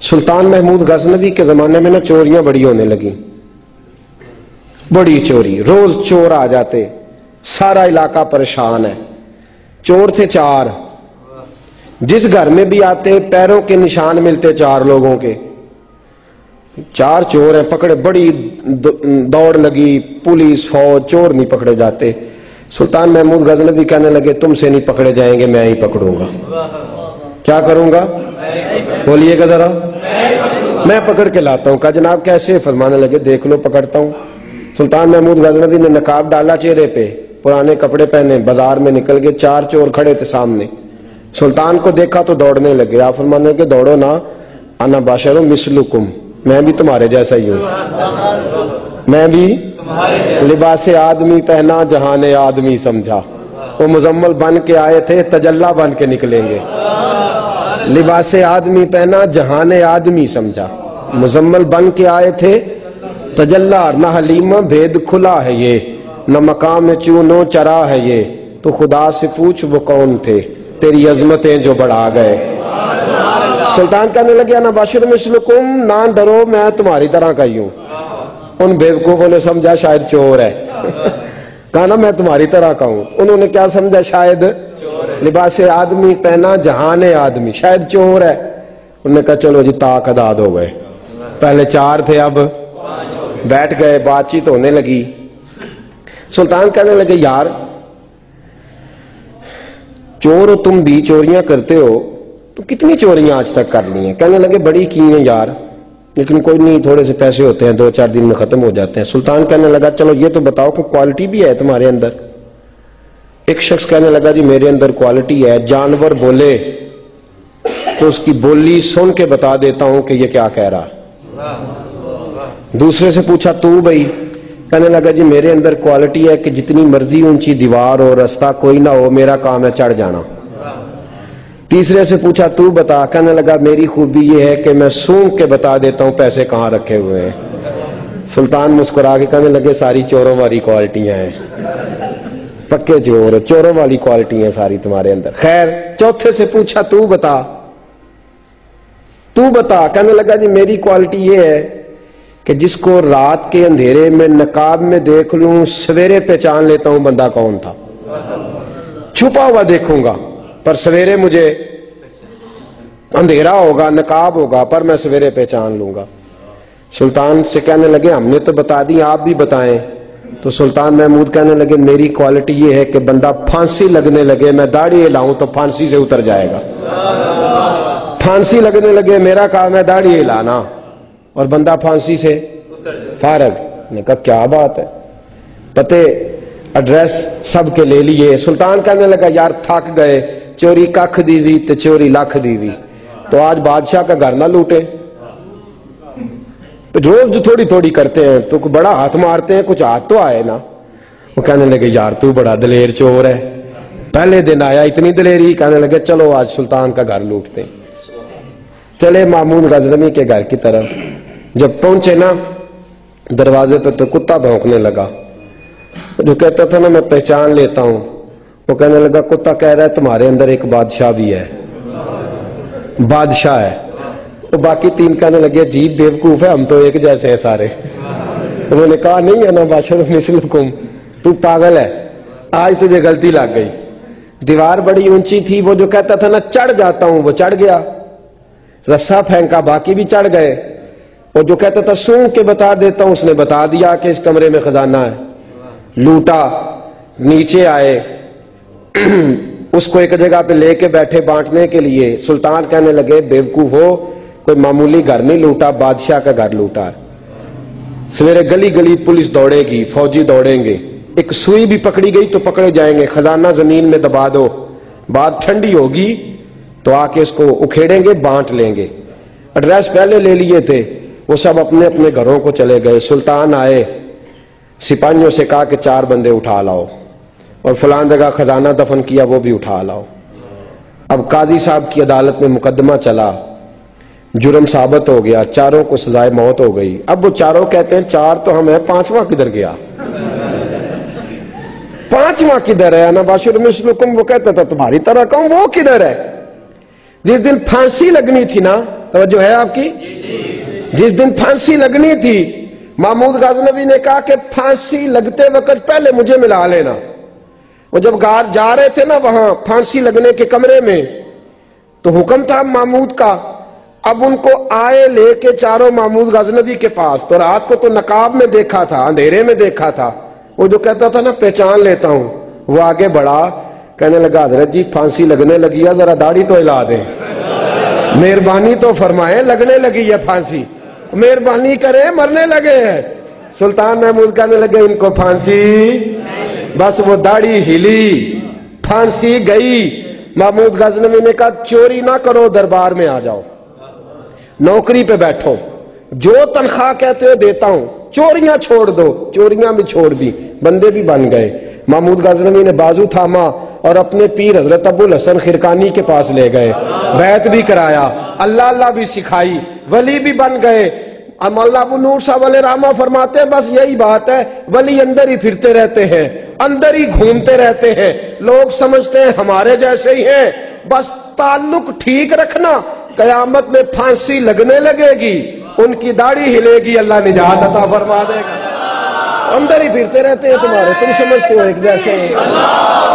سلطان محمود غزنوی کے زمانے میں نا چوریاں بڑی ہونے لگی، بڑی چوری، روز چور آ جاتے، سارا علاقہ پریشان ہے۔ چور تھے 4، جس گھر میں بھی آتے پیروں کے نشان ملتے 4 لوگوں کے، 4 چور ہیں پکڑے، بڑی دوڑ لگی، پولیس فوج، چور نہیں پکڑے جاتے۔ سلطان محمود غزنوی کہنے لگے تم سے نہیں پکڑے جائیں گے، میں ہی پکڑوں گا۔ کیا کروں گا؟ بولیے گا ذرا، میں پکڑ کے لاتا ہوں۔ کہا جناب کیسے؟ فرمانے لگے دیکھ لو پکڑتا ہوں۔ سلطان محمود غزنوی نے نقاب ڈالا چہرے پہ، پرانے کپڑے پہنے، بازار میں نکل گئے، 4 چور کھڑے تھے سامنے۔ سلطان کو دیکھا تو دوڑنے لگے۔ آپ فرمانے لگے دوڑو نا، انا بشر مثلکم، میں بھی تمہارے جیسا ہی ہوں، میں بھی لباس آدمی پہنا جہان آدمی سمجھا۔ وہ مزمل بن کے آئے تھے، تجلی بن کے نکلیں گے۔ لباس آدمی پہنا جہان آدمی سمجھا، مزمل بن کے آئے تھے، تجلی نہ حلیم بھید کھلا ہے یہ، نہ مقام چونو چرا ہے یہ، تو خدا سے پوچھ وہ کون تھے تیری عظمتیں جو بڑھا گئے۔ سلطان کہنے لگے انا بشر مثلکم، نہ ڈرو میں تمہاری طرح کا ہی ہوں۔ ان بیوقوفوں نے سمجھا شاید چور ہے، کہا نا میں تمہاری طرح کا ہوں۔ انہوں نے کیا سمجھا؟ شاید لباس آدمی پہنا جہان آدمی، شاید چور ہے۔ انہوں نے کہا چلو جی طاق اداد ہو گئے، پہلے 4 تھے اب بیٹھ گئے، بات چیت ہونے لگی۔ سلطان کہنے لگے یار چور ہو تم بھی، چوریاں کرتے ہو تو کتنی چوریاں آج تک کر لی ہیں؟ کہنے لگے بڑی کی ہیں یار، لیکن کوئی نہیں، تھوڑے سے پیسے ہوتے ہیں 2-4 دن میں ختم ہو جاتے ہیں۔ سلطان کہنے لگا چلو یہ تو بتاؤ کہ کوالٹی بھی ہے تمہارے اندر؟ ایک شخص کہنے لگا جی میرے اندر کوالٹی ہے، جانور بولے تو اس کی بولی سن کے بتا دیتا ہوں کہ یہ کیا کہہ رہا۔ دوسرے سے پوچھا تو بھائی؟ کہنے لگا جی میرے اندر کوالٹی ہے کہ جتنی مرضی اونچی دیوار ہو، رستہ کوئی نہ ہو، میرا کام ہے چڑھ جانا۔ تیسرے سے پوچھا تو بتا؟ کہنے لگا میری خوبی یہ ہے کہ میں سونگ کے بتا دیتا ہوں پیسے کہاں رکھے ہوئے ہیں۔ سلطان مسکرا کے کہنے لگے ساری چوروں والی کوالٹیاں ہیں، پکے چور، چوروں والی کوالٹی ہیں ساری تمہارے اندر۔ خیر چوتھے سے پوچھا تو بتا، تو بتا؟ کہنے لگا جی میری کوالٹی یہ ہے کہ جس کو رات کے اندھیرے میں نقاب میں دیکھ لوں سویرے پہچان لیتا ہوں بندہ کون تھا، چھپا ہوا دیکھوں گا پر سویرے مجھے اندھیرا ہوگا، نقاب ہوگا، پر میں سویرے پہچان لوں گا۔ سلطان سے کہنے لگے ہم نے تو بتا دی، آپ بھی بتائیں۔ تو سلطان محمود کہنے لگے میری کوالٹی یہ ہے کہ بندہ پھانسی لگنے لگے میں داڑھی ہلاؤں تو پھانسی سے اتر جائے گا، پھانسی لگنے لگے میرا کام ہے داڑھی ہلانا اور بندہ پھانسی سے فارغ۔ نے کہا کیا بات ہے، پتے ایڈریس سب کے لے لیے۔ سلطان کہنے لگا یار تھک گئے، چوری ککھ دی ہوئی تو چوری لکھ دی ہوئی، تو آج بادشاہ کا گھر نہ لوٹے؟ روز جو تھوڑی تھوڑی کرتے ہیں تو بڑا ہاتھ مارتے ہیں، کچھ ہاتھ تو آئے نا۔ وہ کہنے لگے یار تو بڑا دلیر چور ہے، پہلے دن آیا اتنی دلیری۔ کہنے لگے چلو آج سلطان کا گھر لوٹتے۔ چلے محمود غزنوی کے گھر کی طرف، جب پہنچے نا دروازے پہ تو کتا بھونکنے لگا، جو کہتا تھا نا میں پہچان لیتا ہوں، وہ کہنے لگا کتا کہہ رہا ہے تمہارے اندر ایک بادشاہ بھی ہے، بادشاہ ہے۔ تو باقی 3 کہنے لگے عجیب بیوقوف ہے، ہم تو ایک جیسے ہیں سارے۔ انہوں نے کہا نہیں انا بشر مثلکم، تو پاگل ہے، آج تجھے غلطی لگ گئی۔ دیوار بڑی اونچی تھی، وہ جو کہتا تھا نا چڑھ جاتا ہوں وہ چڑھ گیا، رسا پھینکا باقی بھی چڑھ گئے، اور جو کہتا تھا سونگ کے بتا دیتا ہوں اس نے بتا دیا کہ اس کمرے میں خزانہ ہے، لوٹا۔ نیچے آئے اس کو ایک جگہ پہ لے کے بیٹھے بانٹنے کے لیے۔ سلطان کہنے لگے بیوقوف ہو، کوئی معمولی گھر نہیں لوٹا، بادشاہ کا گھر لوٹا۔ سویرے گلی گلی پولیس دوڑے گی، فوجی دوڑیں گے، ایک سوئی بھی پکڑی گئی تو پکڑے جائیں گے، خزانہ زمین میں دبا دو، بات ٹھنڈی ہوگی تو آ کے اس کو اکھیڑیں گے، بانٹ لیں گے۔ ایڈریس پہلے لے لیے تھے، وہ سب اپنے اپنے گھروں کو چلے گئے۔ سلطان آئے، سپاہیوں سے کہا کہ 4 بندے اٹھا لاؤ، اور فلان جگہ خزانہ دفن کیا وہ بھی اٹھا لاؤ۔ اب قاضی صاحب کی عدالت میں مقدمہ چلا، جرم ثابت ہو گیا، 4 کو سزائے موت ہو گئی۔ اب وہ 4 کہتے ہیں 4 تو ہم ہیں، 5واں کدھر گیا؟ 5واں کدھر ہے؟ انا بشر مثلکم وہ کہتا تھا تمہاری طرح کہوں، وہ کدھر ہے؟ جس دن پھانسی لگنی تھی نا توجہ ہے آپ کی؟ جس دن پھانسی لگنی تھی محمود غزنوی نے کہا کہ پھانسی لگتے وقت پہلے مجھے ملا لینا. وہ جب جا رہے تھے نا وہاں پھانسی لگنے کے کمرے میں تو حکم تھا محمود کا. اب ان کو آئے لے کے چاروں محمود غزنوی کے پاس. تو رات کو تو نقاب میں دیکھا تھا, اندھیرے میں دیکھا تھا. وہ جو کہتا تھا نا پہچان لیتا ہوں, وہ آگے بڑھا, کہنے لگا حضرت جی پھانسی لگنے لگی ہے, ذرا داڑھی تو ہلا دیں, مہربانی تو فرمائے, لگنے لگی ہے پھانسی, مہربانی کریں, مرنے لگے ہیں. سلطان محمود کہنے لگے ان کو پھانسی, بس وہ داڑھی ہلی, پھانسی گئی. محمود غزنوی نے کہا چوری نہ کرو, دربار میں آ جاؤ, نوکری پہ بیٹھو, جو تنخواہ کہتے ہو دیتا ہوں, چوریاں چھوڑ دو. چوریاں بھی چھوڑ دی, بندے بھی بن گئے. محمود غزنوی نے بازو تھاما اور اپنے پیر حضرت ابو الحسن خرقانی کے پاس لے گئے, بیعت بھی کرایا, اللہ اللہ بھی سکھائی, ولی بھی بن گئے. مولانا ابو نور صاحب علیہ رحمہ فرماتے ہیں بس یہی بات ہے, ولی اندر ہی پھرتے رہتے ہیں, اندر ہی گھومتے رہتے ہیں, لوگ سمجھتے ہیں ہمارے جیسے ہی ہیں. بس تعلق ٹھیک رکھنا, قیامت میں پھانسی لگنے لگے گی, ان کی داڑھی ہلے گی, اللہ نجات عطا فرما دے گا. اندر ہی پھرتے رہتے ہیں تمہارے, تم سمجھتے ہو ایک جیسے ہیں.